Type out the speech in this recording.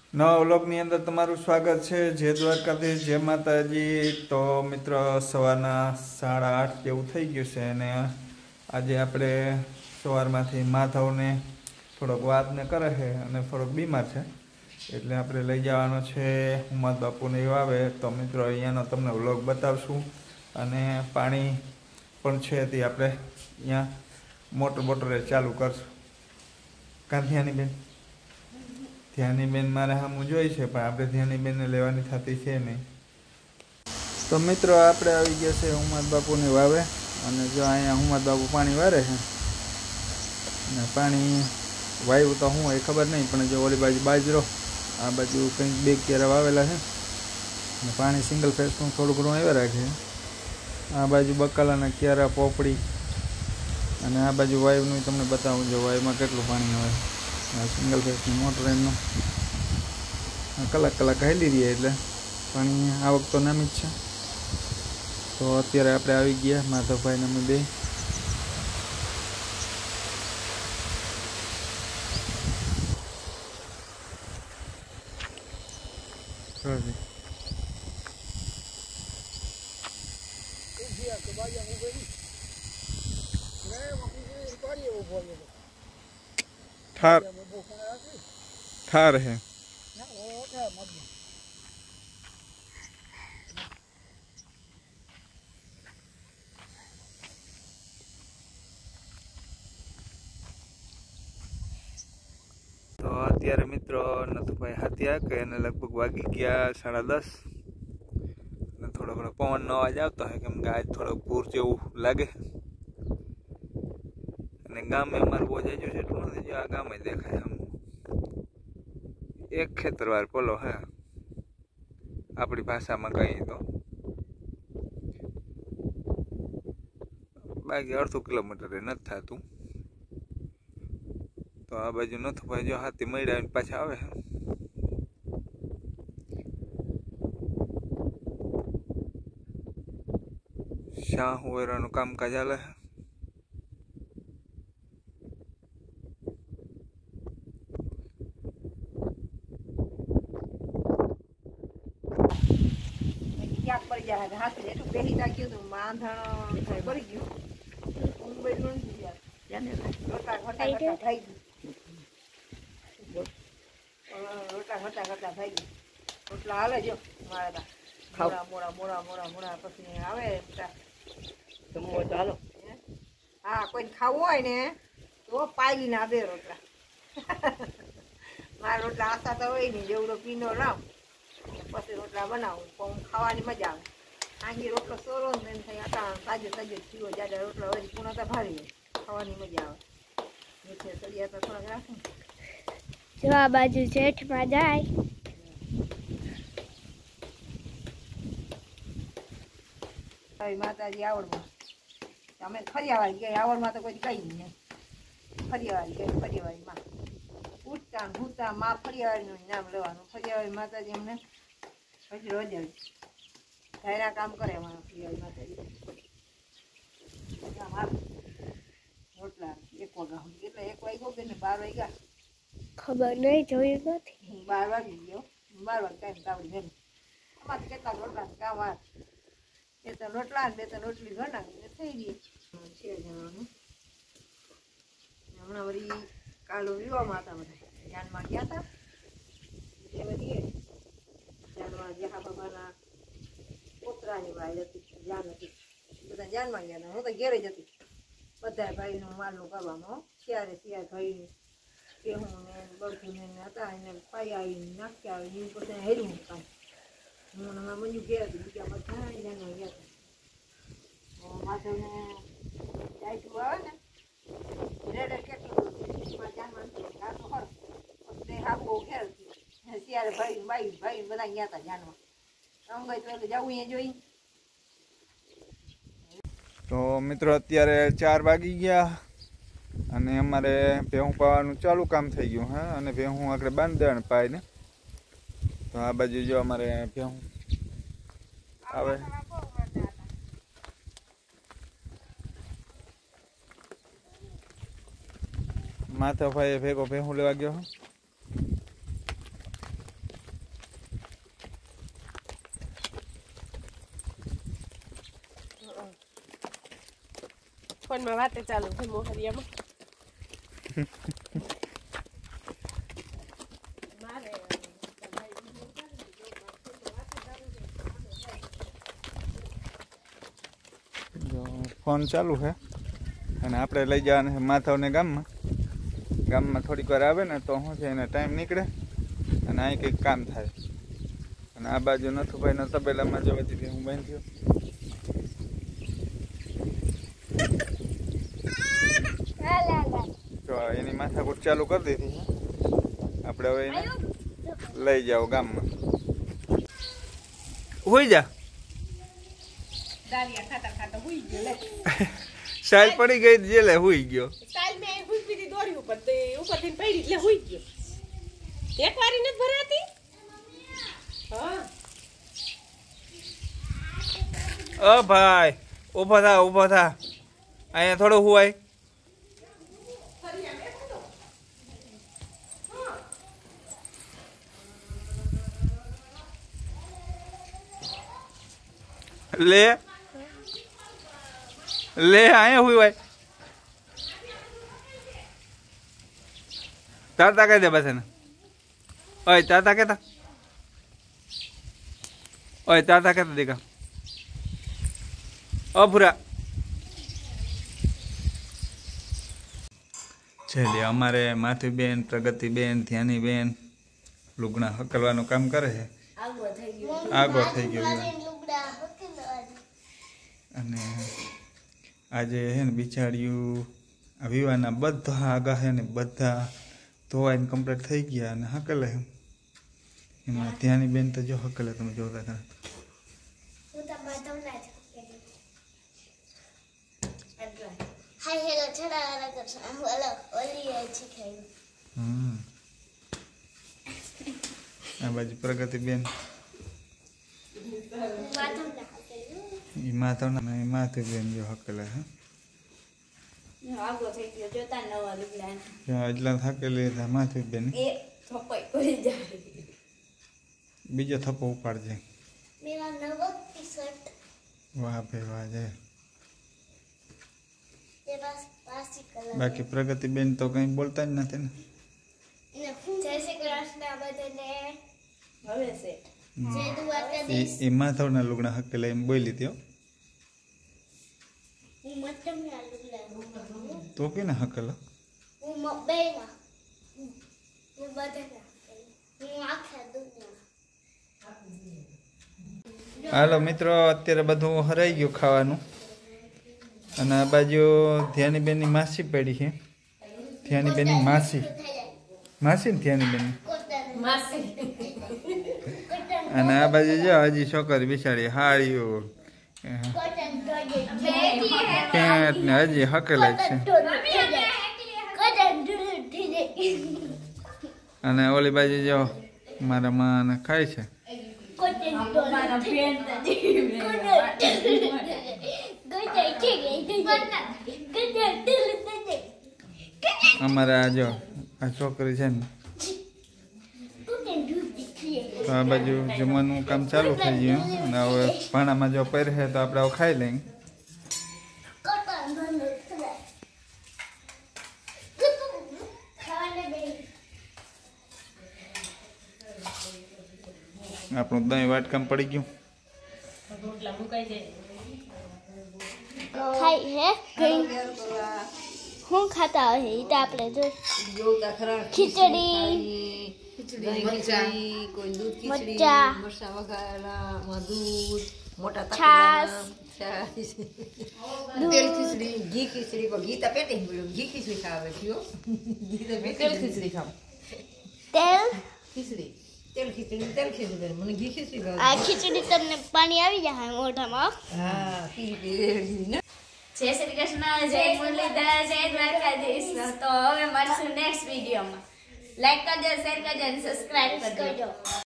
નવા વ્લોગની અંદર તમારું સ્વાગત છે। જય દ્વારકાધીશ, જય માતાજી। તો મિત્ર સવારના 8:30 જેવું થઈ ગયું છે અને આજે આપણે સવારમાંથી માધવને થોડોક વાતને કરે છે અને થોડોક બીમાર છે, એટલે આપણે લઈ જવાનો છે ઉમાદ બાપુને વાવે। તો મિત્રો અહીંયાનો તમને વ્લોગ બતાવશું અને પાણી પણ છે તે આપણે અહીંયા મોટરે ચાલુ કરશું। કાંધ્યાની બેન ધ્યાની બેન મારે સામું જોઈ છે, પણ આપણે ધ્યાની બેનને લેવાની થતી છે નહીં। તો મિત્રો આપણે આવી ગયા છે ઉમાદ બાપુની વાવે અને જો અહીંયા ઉમાદ બાપુ પાણી વારે છે અને પાણી વાવ્યું તો શું એ ખબર નહીં, પણ જો ઓલી બાજુ બાજરો, આ બાજુ કંઈક 2 ક્યારા વાવેલા છે અને પાણી સિંગલ ફેસનું થોડું ઘણું આવ્યા રાખે છે। આ બાજુ બકાલાના ક્યારા, પોપડી અને આ બાજુ વાયુનું તમને બતાવું, જો વાયુમાં કેટલું પાણી આવે। સિંગલ ફેસની મોટર એમનો કલાક હાલી રહીએ એટલે પાણી આવક તો નામી જ છે। તો અત્યારે આપણે આવી ગયા માધવભાઈને અમે બે। ठार है तो अत्यारे मित्रों नथुभाई हाथी के लगभग वागी गया 10:30 ने थोड़ा घणो पवन नो अवाज आवतो है केम के आज थोड़ो पूर जेवुं लागे अने गाम में अमार बोज जो छे एटલું નથી, आ गाम में देखाय हम एक खेतरवार पोलो है अपनी भाषा में कही तो बाकी 1/2 किलोमीटर नहीं थातुं। तो आ बाजू नथुभाई जो हाथी मळ्या पाछा आवे है। शाह वेरानुं कामकाज हाले है। हाँ कोई खावो है ने तो पायली ना दे रोटला मारा रोटला आशा तो होय नहीं जेवड़ो पीनो राम पछी रोटला बनावुं पण खावानी मजा आवे। आंगी रोटलो सोरो ने थई आता ताजे ताजे थीयो जाडा रोटला वरी पूना तो भारी खावानी मजा आवे। मीठे सड़िया तो थोड़ा राखो जो आ बाजू जेठ में जाय भाई माताजी आवड़ અમે ફરિયાવાળી ગઈ આવડમાં તો કોઈ કઈ નહીં, ફરિયાવાળી ગઈ ફરિયાવાળી માં ઉઠતા ભૂતા માં ફરિયાવાળીનું નામ લેવાનું। ફરિયાવાળી માતાજી અમને પછી રોજ ધાયરા કામ કરે અમારા ફરિયાવાળી માતાજી। રોટલા 1 વાગ્યા સુધી એટલે 1 વાગ્યો કે 12 વાગ્યા ખબર નહીં, જોયું નથી। 12 વાગી ગયો, 12 વાગે ટાઈમ કાવડી ગયો અમારે કેટલા રોટલા કામ આ 2-3 રોટલા 2-3 રોટલી ઘણા થઈ ગઈ છે જવાનું। હમણાં વળી કાલો વિવામાં હતા, બધા જાનમાં ગયા હતા એ બધી જાનમાં જહા બાબાના પોતરાની વાય હતી, જાન હતી, બધા જાનમાં ગયા હતા। હું તો ઘેરે જ હતી, બધા ભાઈનું માલનું કરવામાં શિયારે ભાઈ કેહું ને બળતું ને હતા એને પાઈ આવીને નાખી આવી એવું પછી હેર્યું કામ। હું અમારા મંજુ ઘેર હતી, બીજા બધા જાનમાં ગયા હતા। માધવને ડાયટું આવે ને રેડર કેટલું જાનમાં ગાતો ખરો પછી હાબો ઘેર શિયારે ભાઈ બધા ગયા હતા જાનમાં। અંગાઈ તો એટલે જવું એ જોઈ। તો મિત્રો અત્યારે 4 વાગી ગયા અને અમારે ભેહું પાવાનું ચાલુ કામ થઈ ગયું હે અને ભેહું આગળ બાંધી દેવાનું પાઈને। તો આ બાજુ જો અમારે ભેહું આવે माथा भाई भेगो भेहूँ लेवा गयो ફોનમાં વાતે ચાલુ છે મોહરિયામાં. ફોન ચાલુ છે અને આપણે લઈ જવાના છે માથાવને ગામમાં થોડીક વાર આવે ને તો શું છે એને ટાઈમ નીકળે અને અહીં કંઈક કામ થાય. અને આ બાજુ નથુભાઈનો તબેલામાં જવા દીધી હું બાંધ્યો. જો એની માથાકૂટ ચાલુ કરી દીધી. આપણે હવે એને લઈ જાઓ ગામમાં. હોઈ જા દાલિયા ખાતા ખાતા હુઈ ગયો લે. સાલ પડી ગઈ જેલે હુઈ ગયો. સાલ મે હુઈ પીધી દોરી ઉપર તે ઉપરથી પડી એટલે હુઈ ગયો. એક વારી નથી ભરાતી. હા ઓ ભાઈ ઊભો થા અહીંયા થોડું હુવાય. લે અહીંયા હુવાય. તાતા કહી દે બસ એને. ઓય તાતા કહેતા દેખા. ઓ ભૂરા છે અમારે માથુબેન, પ્રગતિબેન, ધ્યાનીબેન લુગણા હકલવાનું કામ કરે છે. આગો થઈ ગયો. અને આજે હે ને બિચાર્યું આ વિવાહના બધા આગા છે ને બધા ધોવાઈને કમ્પ્લીટ થઈ ગયા અને હકલે. એમાં ધ્યાનીબેન તો જો હકલે તમે જોતા હતા. આ બાજુ પ્રગતિબેન માથુબેન જો હકેલા હે એટલા થાકેલી હતા માથુબેન. બીજો થપ્પો ઉપાડજે. વાહ ભાઈ વાહ જય. બાકી પ્રગતિબેન તો કઈ બોલતા જ નથી ને. એ માથવના લુગડા હકેલા એમ બોલી ત્યો તો કે ને હકેલા. હાલો મિત્રો અત્યારે બધું હરાઈ ગયું ખાવાનું. અને આ બાજુ ધ્યાનીબેનની માસી પડી છે. ધ્યાનીબેનની માસી ને ધ્યાનીબેન. અને આ બાજુ જો હજી છોકરી બિચારી હાડીઓ પેન્ટ ને હજી હકેલા જ છે. અને ઓલી બાજુ જો મારા માં ખાય છે. અમારા જો આ છોકરી છે ને તો આ બાજુ જમવાનું કામ ચાલુ થઈ ગયું. અને હવે ભાણામાં જો પહેરે તો આપણે હવે ખાઈ લઈએ. આપણું દહીં વાટકામ પડી ગયું. હું ખાતા હોય એ તો આપણે ખીચડી મરચા છાસ તેલ ખીચડી ઘી ખીચડી ઘી તો પેટે ઘી ખીચડી ખાવે તેલ ખીચડી ખાવ તેલ ખીચડી મને ઘી ખીચડી ખાવ. આ ખીચડી તમને પાણી આવી જાય મોઢામાં. હા જય શ્રી કૃષ્ણ, જય મુરલીધર, જય દ્વારકાધીશ. તો હવે મળશું નેક્સ્ટ વિડીયોમાં. લાઈક કરજો, શેર કરજો અને સબસ્ક્રાઇબ કરજો.